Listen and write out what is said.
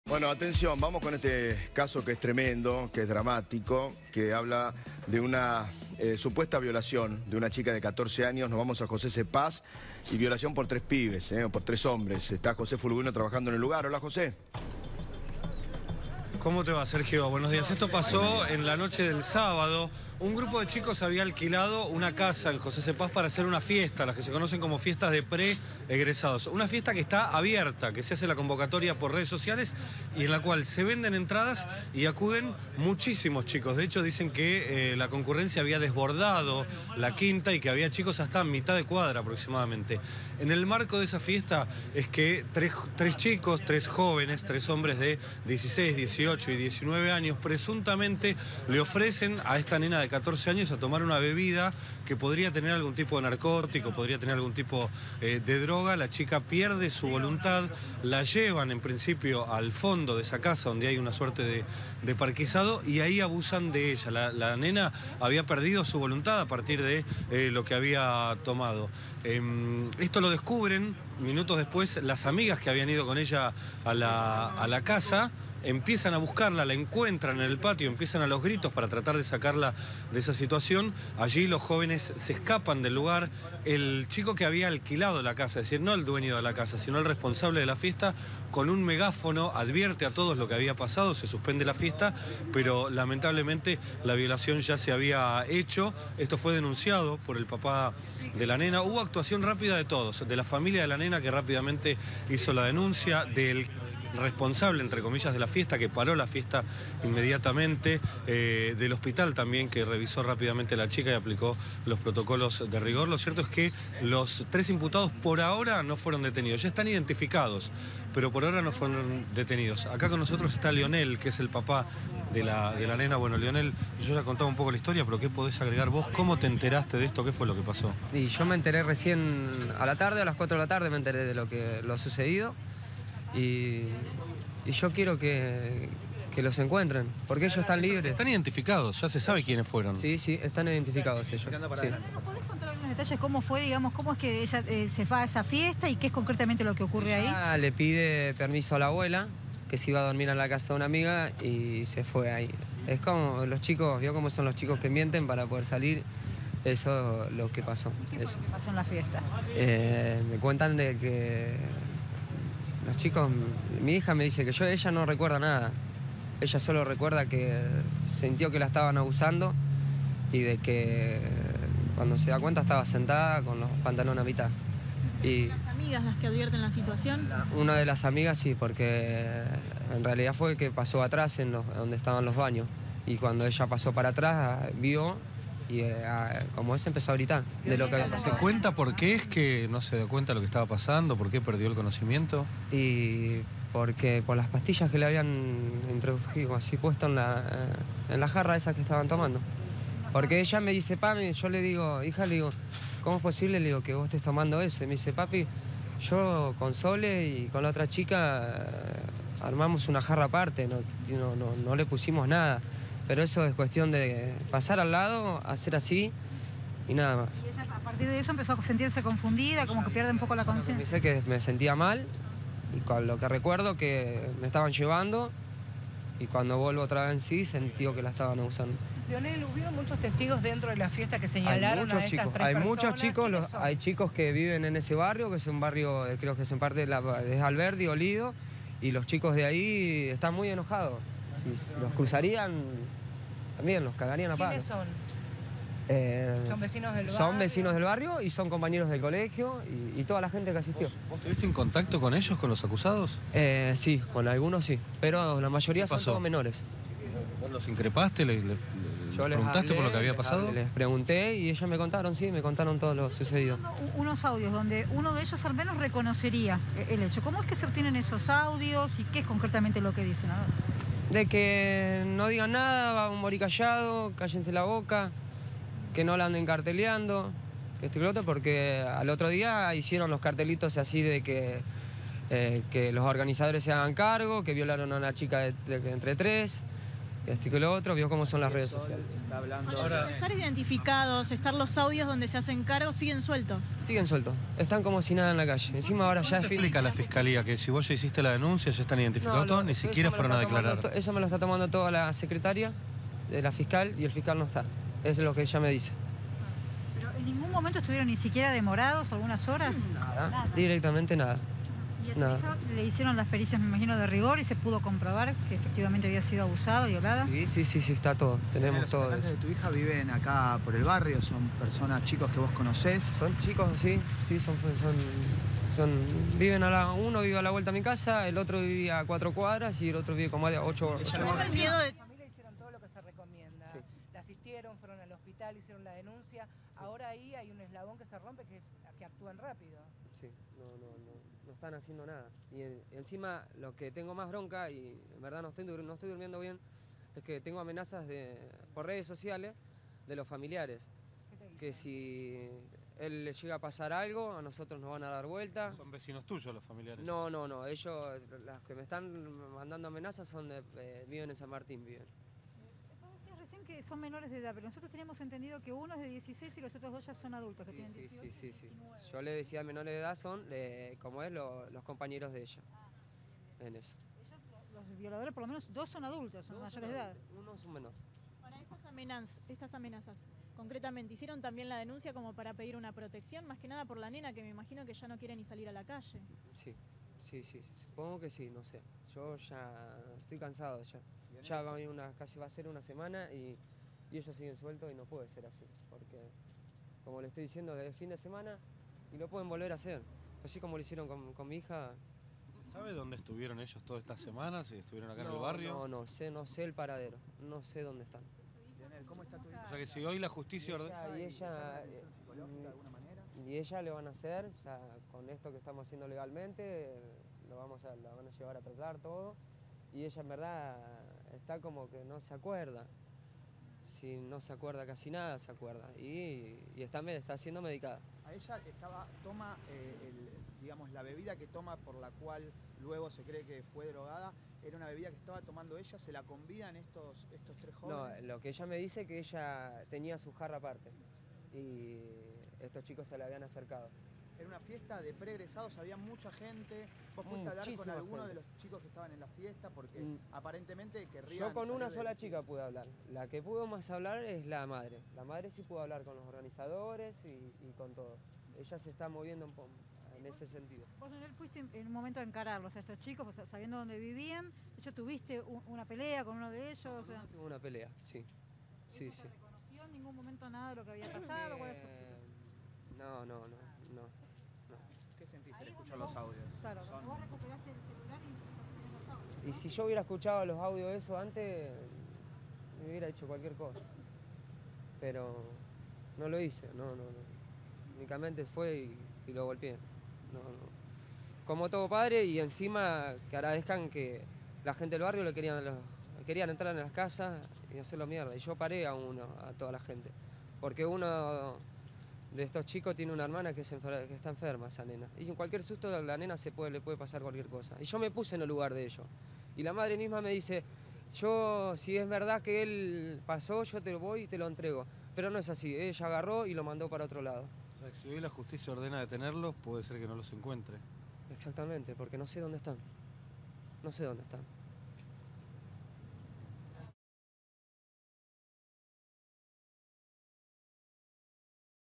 Bueno, atención, vamos con este caso que es tremendo, que es dramático, que habla de una supuesta violación de una chica de 14 años. Nos vamos a José Cepaz y violación por 3 pibes, por 3 hombres. Está José Fulguino trabajando en el lugar. Hola, José. ¿Cómo te va, Sergio? Buenos días. Esto pasó en la noche del sábado. Un grupo de chicos había alquilado una casa en José Cepaz para hacer una fiesta, las que se conocen como fiestas de pre-egresados. Una fiesta que está abierta, que se hace la convocatoria por redes sociales y en la cual se venden entradas y acuden muchísimos chicos. De hecho, dicen que la concurrencia había desbordado la quinta y que había chicos hasta mitad de cuadra aproximadamente. En el marco de esa fiesta es que tres chicos, 3 jóvenes, 3 hombres de 16, 18 y 19 años, presuntamente le ofrecen a esta nena de 14 años a tomar una bebida que podría tener algún tipo de narcótico, podría tener algún tipo de droga. La chica pierde su voluntad, la llevan en principio al fondo de esa casa donde hay una suerte de parquizado y ahí abusan de ella. La nena había perdido su voluntad a partir de lo que había tomado. Esto lo descubren minutos después las amigas que habían ido con ella a la casa. Empiezan a buscarla, la encuentran en el patio, empiezan a los gritos para tratar de sacarla de esa situación. Allí los jóvenes se escapan del lugar. El chico que había alquilado la casa, es decir, no el dueño de la casa, sino el responsable de la fiesta, con un megáfono advierte a todos lo que había pasado, se suspende la fiesta, pero lamentablemente la violación ya se había hecho. Esto fue denunciado por el papá de la nena. Hubo actuación rápida de todos, de la familia de la nena que rápidamente hizo la denuncia, del responsable, entre comillas, de la fiesta, que paró la fiesta inmediatamente, del hospital también, que revisó rápidamente a la chica y aplicó los protocolos de rigor. Lo cierto es que los 3 imputados por ahora no fueron detenidos, ya están identificados, pero por ahora no fueron detenidos. Acá con nosotros está Leonel, que es el papá de la nena. Bueno, Leonel, yo ya contaba un poco la historia, pero ¿qué podés agregar vos? ¿Cómo te enteraste de esto? ¿Qué fue lo que pasó? Y yo me enteré recién a la tarde, a las 4 de la tarde me enteré de lo sucedido. Y yo quiero que los encuentren, porque ellos están libres. Están identificados, ya se sabe quiénes fueron. Sí, están identificados ellos. Sí. ¿Nos podés contar algunos detalles? ¿Cómo fue, digamos, cómo es que ella se va a esa fiesta y qué es concretamente lo que ocurre ahí? Le pide permiso a la abuela, que se iba a dormir en la casa de una amiga y se fue ahí. Es como los chicos, ¿vio cómo son los chicos que mienten para poder salir? Eso es lo que pasó. ¿Qué fue lo que pasó en la fiesta? Me cuentan de que los chicos, mi hija me dice que ella no recuerda nada. Ella solo recuerda que sintió que la estaban abusando y de que cuando se da cuenta estaba sentada con los pantalones a mitad. Y ¿Las amigas las que advierten la situación? Una de las amigas sí, porque en realidad fue que pasó atrás donde estaban los baños. Y cuando ella pasó para atrás, vio y como ese empezó a gritar de lo que había pasado. ¿Se cuenta por qué es que no se dio cuenta de lo que estaba pasando? ¿Por qué perdió el conocimiento? Y porque por las pastillas que le habían introducido, así puesto en la jarra esa que estaban tomando. Porque ella me dice, papi, yo le digo, hija, le digo, ¿cómo es posible, le digo, que vos estés tomando ese? Me dice, papi, yo con Sole y con la otra chica armamos una jarra aparte, no le pusimos nada. Pero eso es cuestión de pasar al lado, hacer así y nada más. Y ella a partir de eso empezó a sentirse confundida, como que pierde un poco la conciencia. Pensé que me sentía mal y con lo que recuerdo que me estaban llevando y cuando vuelvo otra vez en sí sentí que la estaban abusando. Leonel, ¿hubieron muchos testigos dentro de la fiesta que señalaron a estas 3 personas? Hay muchos chicos, hay chicos que viven en ese barrio, que es un barrio, creo que es en parte de Alberdi, Olido, y los chicos de ahí están muy enojados. Si los cruzarían, también los cagarían a palo. ¿Quiénes son? ¿Son vecinos del barrio? Son vecinos del barrio y son compañeros del colegio y toda la gente que asistió. ¿Vos estuviste en contacto con ellos, con los acusados? Sí, con algunos sí, pero la mayoría son todos menores. ¿Vos los increpaste? ¿Les preguntaste por lo que había pasado? Les pregunté y ellos me contaron todo lo sucedido. Unos audios donde uno de ellos al menos reconocería el hecho. ¿Cómo es que se obtienen esos audios y qué es concretamente lo que dicen? De que no digan nada, va a morir callado, cállense la boca, que no la anden carteleando, que esto y lo otro, porque al otro día hicieron los cartelitos así de que los organizadores se hagan cargo, que violaron a una chica entre 3, y esto y que lo otro, vio cómo son las redes sociales. Está hablando. Ahora- Estar identificados, estar los audios donde se hacen cargo, siguen sueltos. Siguen sueltos, están como si nada en la calle. Encima ahora ya es fin. Explica a la fiscalía que si vos ya hiciste la denuncia, ya están identificados todos, ni eso siquiera me lo fueron a está tomando declarar. eso me lo está tomando toda la secretaria de la fiscal y el fiscal no está. Es lo que ella me dice. Pero en ningún momento estuvieron ni siquiera demorados algunas horas. Nada. Directamente nada. Y a tu Nada. hija le hicieron las pericias, me imagino, de rigor y se pudo comprobar que efectivamente había sido abusada, violada. Sí, está todo. Tenemos ¿Los todo habitantes eso. de tu hija viven acá por el barrio? ¿Son personas, chicos que vos conocés? Son chicos, sí, viven uno vive a la vuelta a mi casa, el otro vivía a 4 cuadras y el otro vive como a 8. Tengo el miedo de... La familia hicieron todo lo que se recomienda. Sí. La asistieron, fueron al hospital, hicieron la denuncia. Ahora ahí hay un eslabón que se rompe, que es que actúan rápido. Sí, no están haciendo nada. Y encima lo que tengo más bronca, y en verdad no estoy durmiendo bien, es que tengo amenazas por redes sociales de los familiares. Que si él le llega a pasar algo, a nosotros nos van a dar vuelta. Son vecinos tuyos los familiares. No, ellos, las que me están mandando amenazas viven en San Martín, viven. Vos decías recién que son menores de edad, pero nosotros teníamos entendido que uno es de 16 y los otros dos ya son adultos, que tienen 18 y 19. Yo le decía menores de edad son, como es, los compañeros de ella. En eso. Ellos, los violadores, por lo menos dos son adultos, son mayores de edad. Uno es un menor. Para estas amenazas, concretamente, ¿hicieron también la denuncia como para pedir una protección? Más que nada por la nena, que me imagino que ya no quiere ni salir a la calle. Sí, supongo que sí, no sé. Yo ya estoy cansado ya. Ya casi va a ser una semana y ellos siguen sueltos y no puede ser así. Porque, como le estoy diciendo, es fin de semana y lo pueden volver a hacer. Así como lo hicieron con mi hija. ¿Se sabe dónde estuvieron ellos todas estas semanas? ¿Si estuvieron acá en el barrio? No sé el paradero. No sé dónde están. Lionel, ¿cómo está tu hija? O sea que si hoy la justicia ordena... Y ¿Está en ella, atención psicológica de alguna manera? y ella le van a hacer, ya con esto que estamos haciendo legalmente, la van a llevar a tratar todo. Y ella en verdad está como que no se acuerda. Si no se acuerda casi nada, se acuerda. Y está siendo medicada. A ella toma, digamos, la bebida que toma por la cual luego se cree que fue drogada, era una bebida que estaba tomando ella, ¿se la convidan estos tres jóvenes? No, lo que ella me dice es que ella tenía su jarra aparte. Y estos chicos se le habían acercado. Era una fiesta de preegresados, había mucha gente. ¿Vos pudiste hablar con Muchísima alguno gente. de los chicos que estaban en la fiesta? Porque aparentemente querrían... Yo con una salir sola del- chica pude hablar. La que pudo más hablar es la madre. La madre sí pudo hablar con los organizadores y con todo. Ella se está moviendo en ese sentido. Vos, Leonel, fuiste en un momento a encararlos a estos chicos, pues, sabiendo dónde vivían. De hecho, tuviste una pelea con uno de ellos. O sea, Tuvo una pelea, sí. Sí. ¿te reconoció en ningún momento nada de lo que había pasado? ¿Cuál es su actitud? No. ¿Qué sentiste al Ahí escuchar donde los audios? Claro, Son- vos recuperaste el celular y empezaste a tener los audios. Y si yo hubiera escuchado los audios de eso antes, me hubiera hecho cualquier cosa. Pero no lo hice, no. Únicamente fue y lo golpeé. No. Como todo padre, y encima que agradezcan que la gente del barrio querían entrar en las casas y hacerlo mierda. Y yo paré a toda la gente. Porque uno de estos chicos tiene una hermana que está enferma, esa nena. Y en cualquier susto a la nena le puede pasar cualquier cosa. Y yo me puse en el lugar de ellos. Y la madre misma me dice, si es verdad que él pasó, yo te lo voy y te lo entrego. Pero no es así, ella agarró y lo mandó para otro lado. O sea, que si hoy la justicia ordena detenerlos, puede ser que no los encuentre. Exactamente, porque no sé dónde están. No sé dónde están.